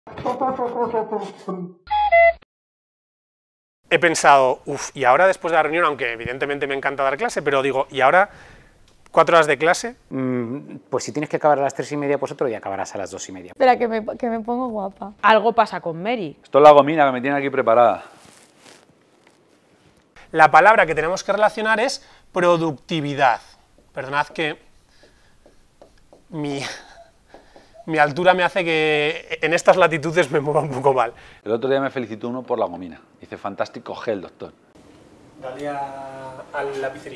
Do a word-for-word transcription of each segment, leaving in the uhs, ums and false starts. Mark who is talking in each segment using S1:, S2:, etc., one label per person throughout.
S1: He pensado, uff, y ahora después de la reunión, aunque evidentemente me encanta dar clase, pero digo, ¿y ahora cuatro horas de clase?
S2: Mm, pues si tienes que acabar a las tres y media, pues otro día acabarás a las dos y media.
S3: Espera, que me, que me pongo guapa.
S4: Algo pasa con Mary.
S5: Esto es la gomina que me tiene aquí preparada.
S1: La palabra que tenemos que relacionar es productividad. Perdonad que mi, mi altura me hace que en estas latitudes me mueva un poco mal.
S5: El otro día me felicitó uno por la gomina. Dice, fantástico gel, doctor.
S1: Dale a, al lapicería.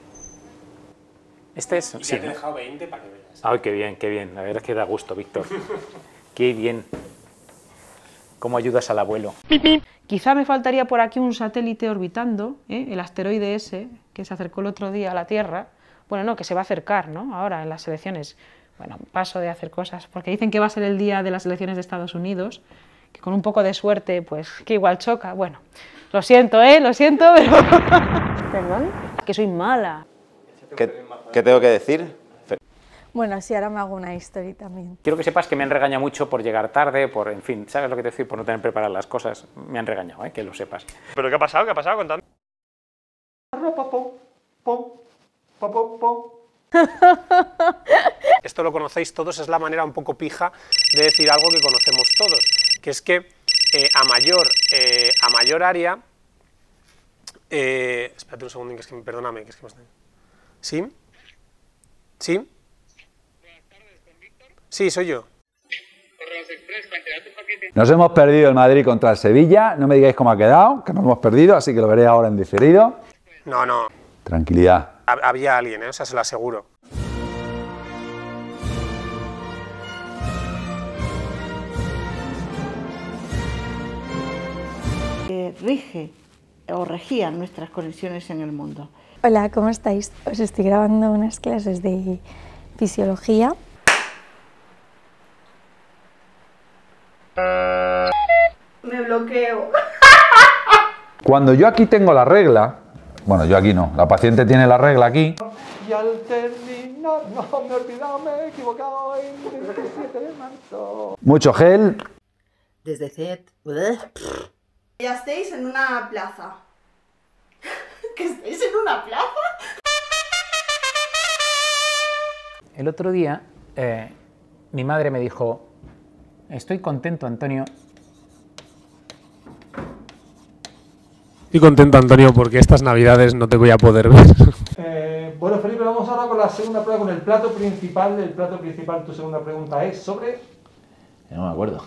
S2: Este es...
S1: Y
S2: sí,
S1: ya te he
S2: ¿no?
S1: dejado veinte para que veas.
S2: Ay, qué bien, qué bien. La verdad es que da gusto, Víctor. Qué bien. ¿Cómo ayudas al abuelo?
S4: Quizá me faltaría por aquí un satélite orbitando, ¿eh? El asteroide ese, que se acercó el otro día a la Tierra. Bueno, no, que se va a acercar, ¿no? Ahora, en las elecciones. Bueno, paso de hacer cosas, porque dicen que va a ser el día de las elecciones de Estados Unidos, que con un poco de suerte, pues, que igual choca. Bueno, lo siento, ¿eh? Lo siento, pero...
S3: ¿Perdón?
S4: que soy mala.
S6: ¿Qué, ¿Qué tengo que decir?
S3: Bueno, sí, ahora me hago una historia también.
S2: Quiero que sepas que me han regañado mucho por llegar tarde, por, en fin, ¿sabes lo que te decir? Por no tener preparadas las cosas. Me han regañado, ¿eh? Que lo sepas.
S1: ¿Pero qué ha pasado? ¿Qué ha pasado? Contadme. Esto lo conocéis todos, es la manera un poco pija de decir algo que conocemos todos, que es que eh, a, mayor, eh, a mayor área... Eh, espérate un segundo, que es que, perdóname, que es que me está... ¿Sí? ¿Sí? Sí, soy yo.
S5: Nos hemos perdido el Madrid contra el Sevilla. No me digáis cómo ha quedado, que nos hemos perdido, así que lo veré ahora en diferido.
S1: No, no.
S5: Tranquilidad.
S1: Había alguien, ¿eh? O sea, se lo aseguro.
S7: Que rige o regía nuestras conexiones en el mundo.
S3: Hola, ¿cómo estáis? Os estoy grabando unas clases de fisiología.
S7: Me bloqueo.
S5: Cuando yo aquí tengo la regla, bueno, yo aquí no, la paciente tiene la regla aquí.
S8: Y al terminar, no me he olvidado, me he equivocado en veintisiete de marzo.
S5: Mucho gel.
S7: Desde C E T.
S9: Ya estáis en una plaza. ¿Que estáis en una plaza?
S2: El otro día, eh, mi madre me dijo, estoy contento, Antonio.
S1: Estoy contento, Antonio, porque estas navidades no te voy a poder ver.
S8: Eh, bueno, Felipe, vamos ahora con la segunda prueba, con el plato principal. El plato principal, tu segunda pregunta es sobre...
S6: No me acuerdo.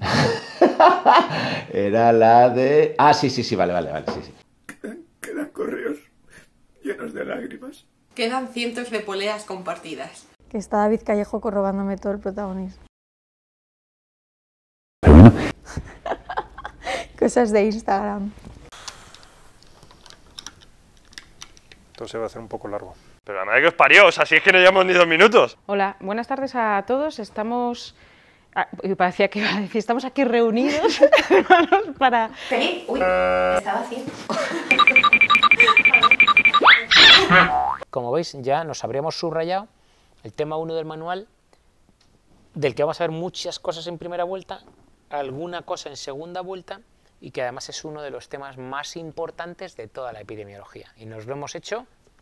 S6: Era la de... Ah, sí, sí, sí, vale, vale, vale, sí, sí.
S10: Quedan, quedan correos llenos de lágrimas.
S9: Quedan cientos de poleas compartidas.
S3: Que está David Callejo corrobándome todo el protagonismo. Cosas de Instagram.
S1: Entonces va a ser un poco largo. Pero la madre que os parió, o sea, si es que no llevamos ni dos minutos.
S4: Hola, buenas tardes a todos. Estamos... Ah, parecía que iba a decir, estamos aquí reunidos para...
S9: Feliz, uy, estaba así.
S2: Como veis, ya nos habríamos subrayado el tema uno del manual, del que vamos a ver muchas cosas en primera vuelta, alguna cosa en segunda vuelta, y que además es uno de los temas más importantes de toda la epidemiología. Y nos lo hemos hecho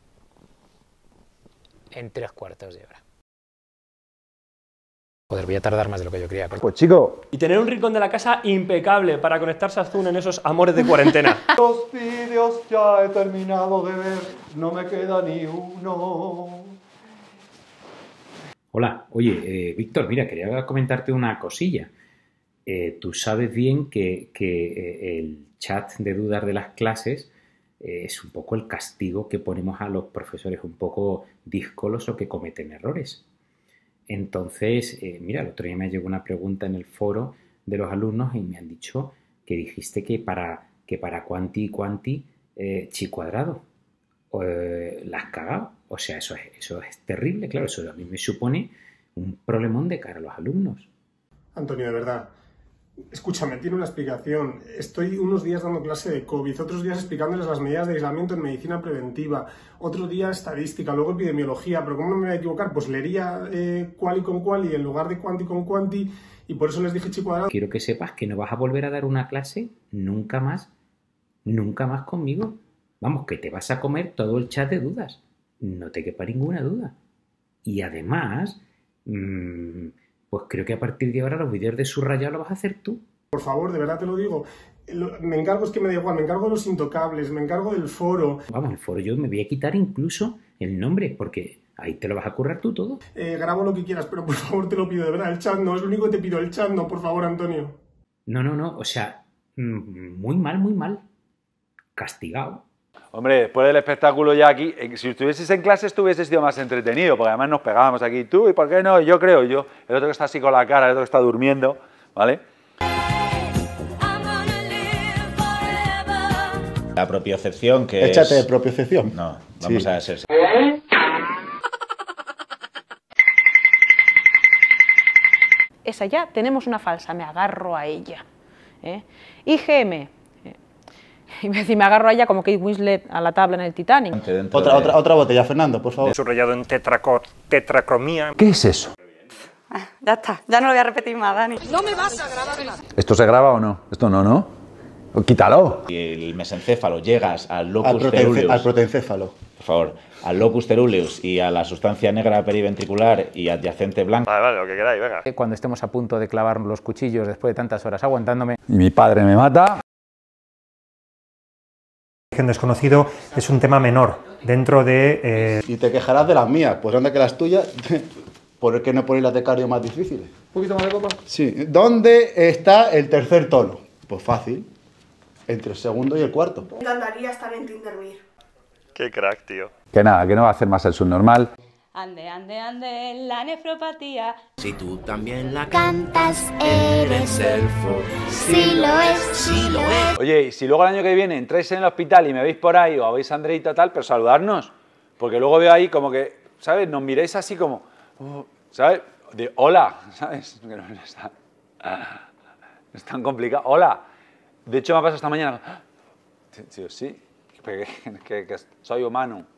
S2: en tres cuartos de hora. Joder, voy a tardar más de lo que yo creía. Pero...
S5: Pues chico...
S11: Y tener un rincón de la casa impecable para conectarse a Zoom en esos amores de cuarentena.
S8: Los vídeos ya he terminado de ver, no me queda ni uno.
S12: Hola, oye, eh, Víctor, mira, quería comentarte una cosilla. Eh, tú sabes bien que, que eh, el chat de dudas de las clases eh, es un poco el castigo que ponemos a los profesores un poco díscolos o que cometen errores. Entonces, eh, mira, el otro día me llegó una pregunta en el foro de los alumnos y me han dicho que dijiste que para, que para cuanti y cuanti, eh, chi cuadrado. Eh, ¿la has cagado? O sea, eso es, eso es terrible, claro, eso a mí me supone un problemón de cara a los alumnos.
S13: Antonio, de verdad, escúchame, tiene una explicación. Estoy unos días dando clase de COVID, otros días explicándoles las medidas de aislamiento en medicina preventiva, otro día estadística, luego epidemiología, pero ¿cómo no me voy a equivocar? Pues leería eh, cual y con cual y en lugar de cuanti con cuanti, Y por eso les dije chi cuadrado.
S12: Quiero que sepas que no vas a volver a dar una clase nunca más, nunca más conmigo. Vamos, que te vas a comer todo el chat de dudas. No te quepa ninguna duda. Y además, mmm, pues creo que a partir de ahora los vídeos de subrayado los vas a hacer tú.
S13: Por favor, de verdad te lo digo. Lo- Me encargo, es que me da igual, me encargo de los intocables, me encargo del foro.
S12: Vamos, el foro yo me voy a quitar incluso el nombre, porque ahí te lo vas a currar tú todo.
S13: Eh, grabo lo que quieras, pero por favor te lo pido, de verdad, el chat no, es lo único que te pido, el chat no, por favor, Antonio.
S12: No, no, no, o sea, mm, muy mal, muy mal. Castigado.
S5: Hombre, después del espectáculo ya aquí, eh, si estuvieses en clase estuvieses sido más entretenido, porque además nos pegábamos aquí, tú, ¿y por qué no? Yo creo, yo, el otro que está así con la cara, el otro que está durmiendo, ¿vale?
S6: La propiocepción, que
S14: Échate
S6: es...
S14: de propiocepción.
S6: No, vamos
S14: Sí.
S6: a ser...
S4: Esa ya tenemos una falsa, me agarro a ella. ¿eh? I G M. eh, Y me, me agarro a ella como Kate Winslet a la tabla en el Titanic.
S14: Otra, otra, otra botella, Fernando, por favor.
S11: Subrayado en tetraco- tetracromía.
S5: ¿Qué es eso?
S9: Ya está, ya no lo voy a repetir más, Dani.
S15: No me vas a grabar nada.
S5: ¿Esto se graba o no? Esto no, ¿no? Quítalo.
S6: Y el mesencéfalo, llegas al
S14: Al,
S6: locus
S14: prote-
S6: ceruleus,
S14: al protencéfalo.
S6: por favor, al locus ceruleus y a la sustancia negra periventricular y adyacente blanca.
S11: Vale, vale, lo que queráis, venga.
S2: Cuando estemos a punto de clavar los cuchillos después de tantas horas aguantándome.
S5: Y mi padre me mata.
S8: Origen desconocido es un tema menor dentro de... eh,
S14: Y te quejarás de las mías, pues anda que las tuyas, ¿por qué no ponéis las de cardio más difíciles?
S8: ¿Un poquito más de copa?
S14: Sí. ¿Dónde está el tercer tono? Pues fácil, entre el segundo y el cuarto.
S9: Me encantaría estar en Tindermere.
S11: Qué crack, tío.
S5: Que nada, que no va a hacer más el subnormal.
S16: Ande, ande, ande, la nefropatía.
S17: Si tú también la cantas, eres elfo.
S5: Sí lo es, sí lo es. Oye, y si luego el año que viene entráis en el hospital y me veis por ahí o veis a Andreita tal, pero saludarnos. Porque luego veo ahí como que, ¿sabes? Nos miráis así como, uh, ¿sabes? De hola, ¿sabes? Que no es tan, es tan complicado. Hola. De hecho me ha pasado esta mañana. Tío, sí, que, que, que soy humano.